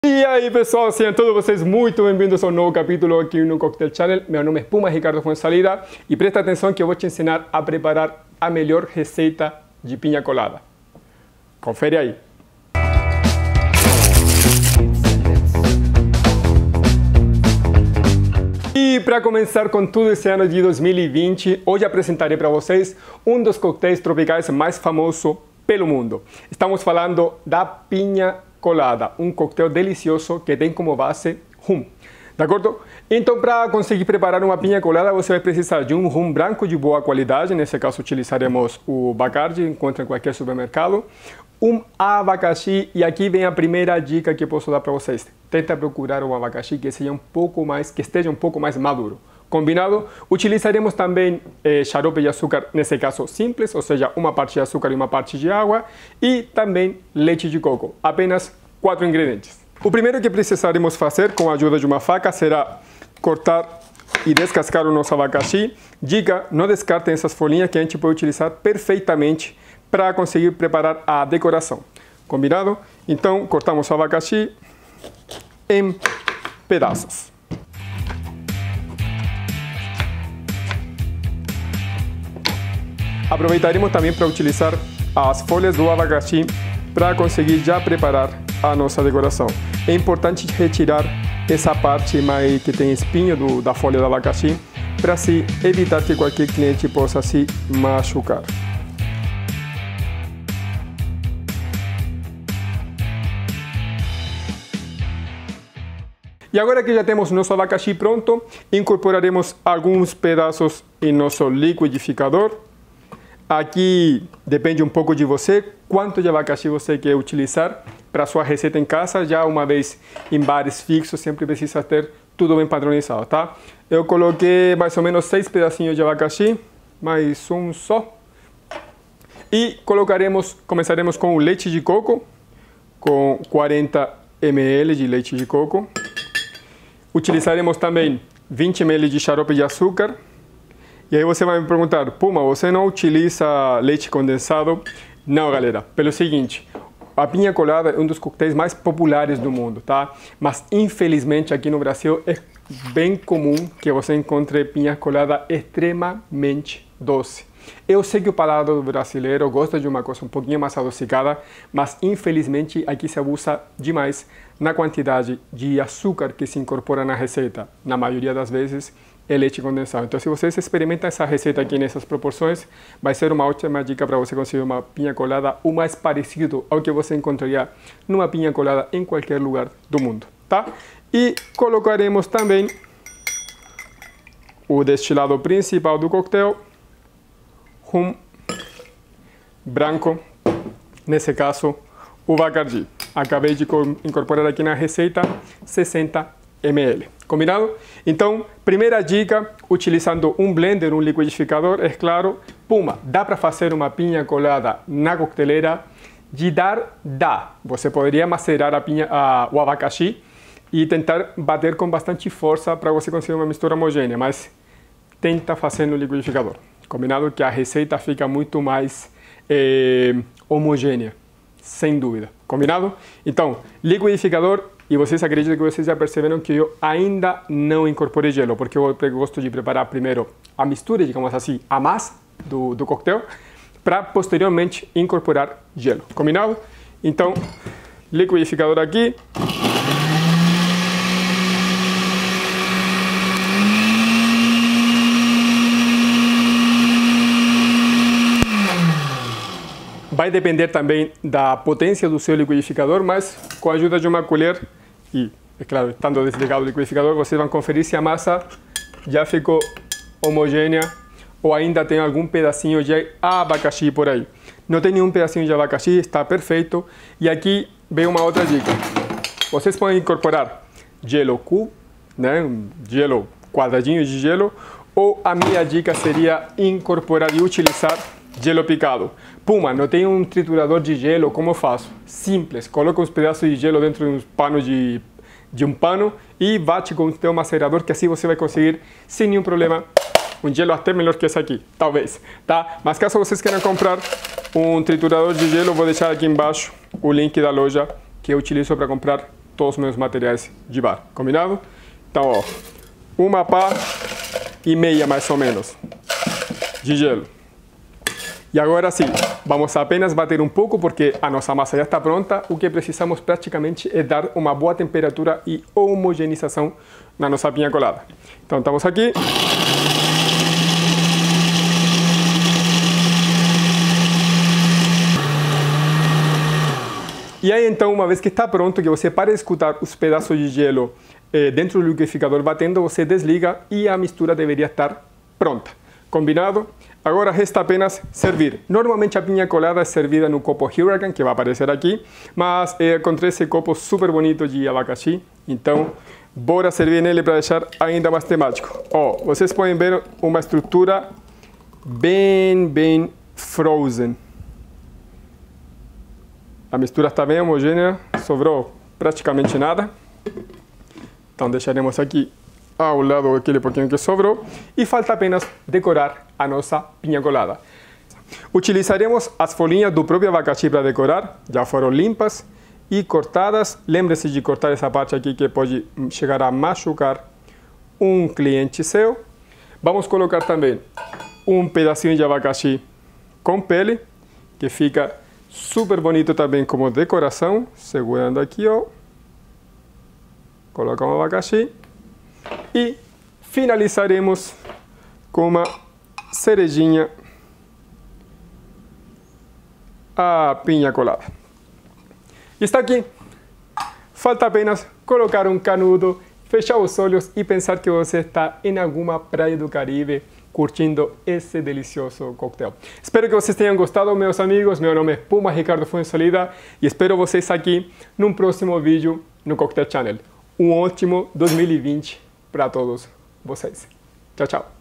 E aí pessoal, sejam todos vocês muito bem-vindos a um novo capítulo aqui no Cocktail Channel. Meu nome é Puma Ricardo Fonsalida e presta atenção que eu vou te ensinar a preparar a melhor receita de piña colada. Confere aí. E para começar com tudo esse ano de 2020, hoje apresentarei para vocês um dos coquetéis tropicais mais famosos pelo mundo. Estamos falando da piña colada, um coquetel delicioso que tem como base rum, de acordo? Então, para conseguir preparar uma piña colada, você vai precisar de um rum branco de boa qualidade, nesse caso utilizaremos o Bacardi, encontra em qualquer supermercado, um abacaxi, e aqui vem a primeira dica que posso dar para vocês. Tenta procurar um abacaxi que esteja um pouco mais maduro. Combinado? Utilizaremos também xarope de açúcar, nesse caso simples, ou seja, uma parte de açúcar e uma parte de água, e também leite de coco, apenas 4 ingredientes. O primeiro que precisaremos fazer com a ajuda de uma faca será cortar e descascar o nosso abacaxi. Dica, não descartem essas folhinhas que a gente pode utilizar perfeitamente para conseguir preparar a decoração. Combinado? Então, cortamos o abacaxi em pedaços. Aproveitaremos também para utilizar as folhas do abacaxi para conseguir já preparar a nossa decoração. É importante retirar essa parte que tem espinho da folha do abacaxi para assim evitar que qualquer cliente possa se machucar. E agora que já temos nosso abacaxi pronto, incorporaremos alguns pedaços em nosso liquidificador. Aqui depende um pouco de você, quanto de abacaxi você quer utilizar para sua receita em casa. Já uma vez em bares fixos, sempre precisa ter tudo bem padronizado, tá? Eu coloquei mais ou menos 6 pedacinhos de abacaxi, mais um só. E começaremos com o leite de coco, com 40 ml de leite de coco. Utilizaremos também 20 ml de xarope de açúcar. E aí você vai me perguntar, Puma, você não utiliza leite condensado? Não, galera, pelo seguinte, a piña colada é um dos coquetéis mais populares do mundo, tá? Mas infelizmente aqui no Brasil é bem comum que você encontre piña colada extremamente doce. Eu sei que o paladar brasileiro gosta de uma coisa um pouquinho mais adocicada, mas infelizmente aqui se abusa demais na quantidade de açúcar que se incorpora na receita. Na maioria das vezes é leite condensado. Então, se vocês experimentam essa receita aqui nessas proporções, vai ser uma ótima dica para você conseguir uma piña colada o mais parecido ao que você encontraria numa piña colada em qualquer lugar do mundo, tá? E colocaremos também o destilado principal do coquetel, rum branco, nesse caso o Bacardi. Acabei de incorporar aqui na receita 60 ml. Combinado? Então, primeira dica, utilizando um blender, um liquidificador, é claro, Puma, dá para fazer uma piña colada na coqueteleira? Dá. Você poderia macerar o abacaxi e tentar bater com bastante força para você conseguir uma mistura homogênea, mas tenta fazer no liquidificador. Combinado que a receita fica muito mais homogênea, sem dúvida. Combinado? Então, liquidificador, e vocês acreditam que vocês já perceberam que eu ainda não incorporei gelo, porque eu gosto de preparar primeiro a mistura, digamos assim, a massa do coquetel, para posteriormente incorporar gelo. Combinado? Então, liquidificador aqui. Vai depender também da potência do seu liquidificador, mas com a ajuda de uma colher e, é claro, estando desligado o liquidificador, vocês vão conferir se a massa já ficou homogênea ou ainda tem algum pedacinho de abacaxi por aí. Não tem nenhum pedacinho de abacaxi, está perfeito. E aqui vem uma outra dica. Vocês podem incorporar gelo cubo, né? Gelo, quadradinho de gelo, ou a minha dica seria incorporar e utilizar gelo picado. Puma, não tem um triturador de gelo, como eu faço? Simples, coloca uns pedaços de gelo dentro de um pano de um pano e bate com o teu macerador, que assim você vai conseguir, sem nenhum problema, um gelo até melhor que esse aqui, talvez, tá? Mas caso vocês queiram comprar um triturador de gelo, vou deixar aqui embaixo o link da loja que eu utilizo para comprar todos os meus materiais de bar. Combinado? Então, ó, uma pá e meia mais ou menos de gelo. E agora sim, vamos apenas bater um pouco porque a nossa massa já está pronta. O que precisamos praticamente é dar uma boa temperatura e homogeneização na nossa pinha colada. Então estamos aqui. E aí então, uma vez que está pronto, que você para de escutar os pedaços de gelo dentro do liquidificador batendo, você desliga e a mistura deveria estar pronta. Combinado? Agora resta apenas servir. Normalmente a pinha colada é servida no copo Hurricane, que vai aparecer aqui, mas encontrei esse copo super bonito de abacaxi, então bora servir nele para deixar ainda mais temático. Ó, vocês podem ver uma estrutura bem frozen. A mistura está bem homogênea, sobrou praticamente nada. Então deixaremos aqui ao lado aquele pouquinho que sobrou e falta apenas decorar a nossa pinha colada. Utilizaremos as folhinhas do próprio abacaxi para decorar, já foram limpas e cortadas. Lembre-se de cortar essa parte aqui que pode chegar a machucar um cliente seu. Vamos colocar também um pedacinho de abacaxi com pele, que fica super bonito também como decoração. Segurando aqui, ó. Coloca um abacaxi. E finalizaremos com uma cerejinha, a pinha colada. Está aqui. Falta apenas colocar um canudo, fechar os olhos e pensar que você está em alguma praia do Caribe curtindo esse delicioso coquetel. Espero que vocês tenham gostado, meus amigos. Meu nome é Puma Ricardo Fuenzalida e espero vocês aqui num próximo vídeo no Cocktail Channel. Um ótimo 2020 para todos vocês. Tchau, tchau.